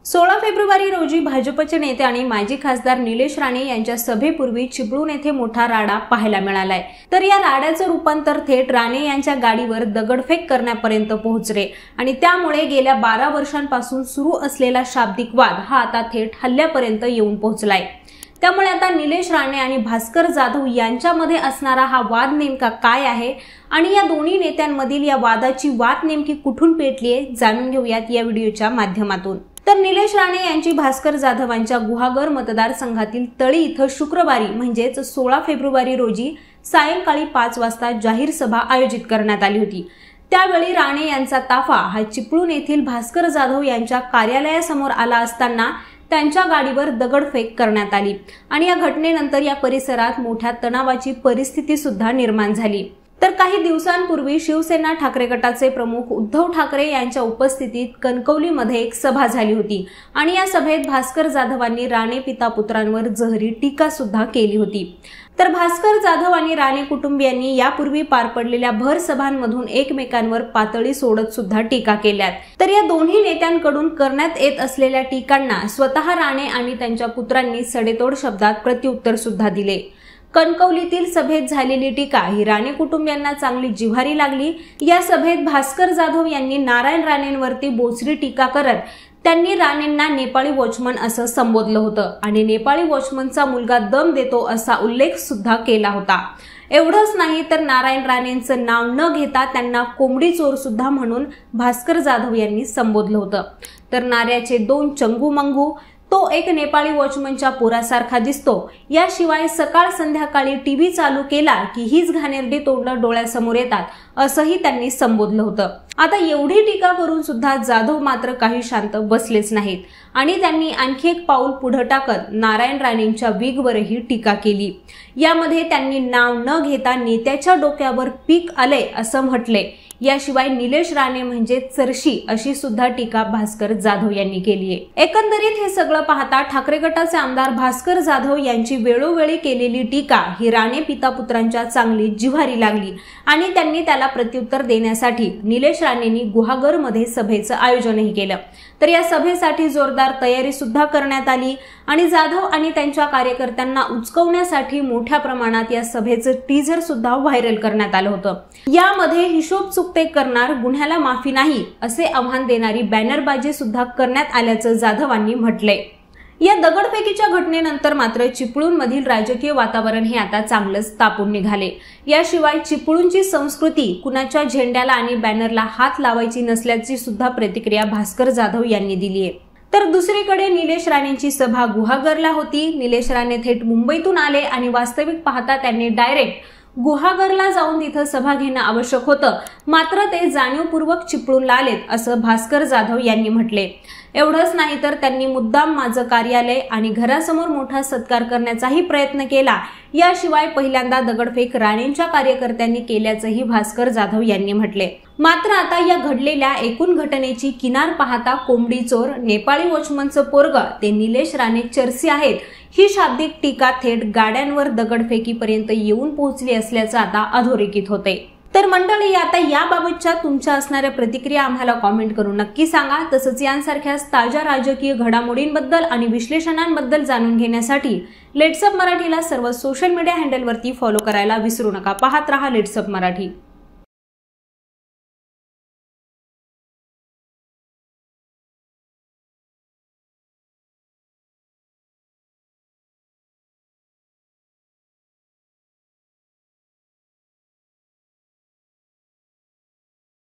16 February रोजी भाजपचे नेते आणि माजी खासदार निलेश राणे यांच्या सभेपूर्वी चिपळूण येथे मोठा राडा पाहायला मिळालाय। तर या राड्याचं रूपांतर थेट राणे यांच्या गाडीवर दगडफेक करण्यापर्यंत पोहोचले आणि त्यामुळे गेल्या 12 वर्षांपासून सुरू असलेला शाब्दिक वाद हा आता थेट हल्ल्यापर्यंत येऊन पोहोचलाय। त्यामुळे आता निलेश राणे आणि भास्कर जाधव यांच्यामध्ये असणारा हा वाद नेमका काय आहे आणि या दोन्ही नेत्यांमधील या वादाची वाट नेमकी कुठून पेटली आहे जाणून घेऊयात या व्हिडिओच्या माध्यमातून। तर निलेश राणे यांची भास्कर जाधवांच्या गुहागर मतदारसंघातील तळी इथं शुक्रवारी म्हणजेच 16 फेब्रुवारी रोजी सायंकाळी 5 वाजता जाहीर सभा आयोजित करण्यात आली होती। त्यावेळी राणे यांचा ताफा हा चिपळूण येथील भास्कर जाधव यांच्या कार्यालयासमोर आला असताना त्यांच्या गाडीवर दगडफेक करण्यात आली आणि या घटनेनंतर या परिसरात मोठ्या तणावाची परिस्थिती सुद्धा निर्माण झाली। तर काही दिवसांपूर्वी शिवसेना ठाकरे गटाचे प्रमुख उद्धव ठाकरे यांच्या उपस्थितीत कणकवलीमध्ये एक सभा झाली होती आणि या सभेत भास्कर जाधवांनी राणे पिता पुत्रांवर जहरी टीका सुद्धा केली होती। तर भास्कर जाधव आणि राणे कुटुंबियांनी यापूर्वी पार पडलेल्या भर सभांमधून एकमेकांवर पातळी सोडत सुद्धा टीका केल्यात। तर या दोन्ही नेत्यांकडून करण्यात येत असलेल्या टीकांना स्वतः राणे आणि त्यांच्या पुत्रांनी सडेतोड शब्दात प्रत्युत्तर सुद्धा दिले। कणकवलीतील सभेत झालेली टीका ही राणे कुटुंबियांना चांगली जिव्हारी लागली। या सभेत भास्कर जाधव यांनी नारायण राणेंवरती बोचरी टीका करत त्यांनी राणेंना नेपाळी वॉचमन असं संबोधलं होतं आणि नेपाळी वॉचमनचा मुलगा दम देतो असा उल्लेख सुद्धा केला होता। एवढंच नाही तर नारायण राणेंचं नाव न घेता त्यांना कोंबडी चोर सुद्धा म्हणून भास्कर जाधव यांनी संबोधलं होतं। तर नाऱ्याचे 2 चंगू मंगू, तो एक नेपाळी वॉचमनच्या पोरासारखा दिसतो, याशिवाय सकाळ संध्याकाळी टीव्ही चालू केला की हीच घाणेरडी तोंडं डोळ्यासमोर येतात असंही त्यांनी संबोधलं होतं। आता एवढी टीका करून सुद्धा जाधव मात्र काही शांत बसलेच नाहीत आणि त्यांनी आणखी एक पाऊल पुढे टाकत नारायण राणेंच्या विगवरही टीका केली। यामध्ये त्यांनी नाव न घेता नेत्याच्या डोक्यावर पीक आले असं म्हटले। याशिवाय निलेश राणे म्हणजे चरशी अशी सुद्धा टीका भास्कर जाधव यांनी केली आहे। एकंदरीत हे सगळं पाहता ठाकरे गटाचे आमदार भास्कर जाधव यांची वेळोवेळी केलेली टीका ही राणे पिता पुत्रांच्या चांगली जिव्हारी लागली आणि त्यांनी त्याला प्रत्युत्तर देण्यासाठी निलेश राणेंनी गुहागरमध्ये सभेचं आयोजनही केलं। तर या सभेसाठी जोरदार तयारी सुद्धा करण्यात आली आणि जाधव आणि त्यांच्या कार्यकर्त्यांना उचकवण्यासाठी मोठ्या प्रमाणात या सभेचं टीझर सुद्धा व्हायरल करण्यात आलं होतं। यामध्ये हिशोब चुकते करणार गुन्ह्याला माफी नाही असे आव्हान देणारी बॅनरबाजी सुद्धा करण्यात आल्याचं जाधवांनी म्हटलंय। या दगडफेकीच्या घटनेनंतर मात्र चिपळूणमधील राजकीय वातावरण हे आता चांगलंच तापून निघाले। याशिवाय चिपळूणची संस्कृती कुणाच्या झेंड्याला आणि बॅनरला हात लावायची नसल्याची सुद्धा प्रतिक्रिया भास्कर जाधव यांनी दिली आहे। तर दुसरीकडे निलेश राणेंची सभा गुहागरला होती। निलेश राणे थेट मुंबईतून आले आणि वास्तविक पाहता त्यांनी डायरेक्ट गुहागरला जाऊन तिथं सभा घेणं आवश्यक होतं, मात्र ते जाणीवपूर्वक चिपळूणला आलेत असं भास्कर जाधव यांनी म्हटले। एवढंच नाही तर त्यांनी मुद्दाम माझं कार्यालय आणि घरासमोर मोठा सत्कार करण्याचाही प्रयत्न केला। याशिवाय पहिल्यांदा दगडफेक राणेंच्या कार्यकर्त्यांनी केल्याचंही भास्कर जाधव यांनी म्हटले। मात्र आता या घडलेल्या एकूण घटनेची किनार पाहता कोंबडी चोर, नेपाळी वॉचमनचं पोरग ते निलेश राणे चरसी आहेत ही शाब्दिक टीका थेट गाड्यांवर दगडफेकीपर्यंत येऊन पोहोचली असल्याचं आता अधोरेखित होते। तर मंडळी, आता याबाबतच्या तुमच्या असणाऱ्या प्रतिक्रिया आम्हाला कॉमेंट करून नक्की सांगा। तसंच यांसारख्याच ताज्या राजकीय घडामोडींबद्दल आणि विश्लेषणांबद्दल जाणून घेण्यासाठी लेट्स अप मराठीला सर्व सोशल मीडिया हँडलवरती फॉलो करायला विसरू नका। पाहत रहा लेट्स अप मराठी।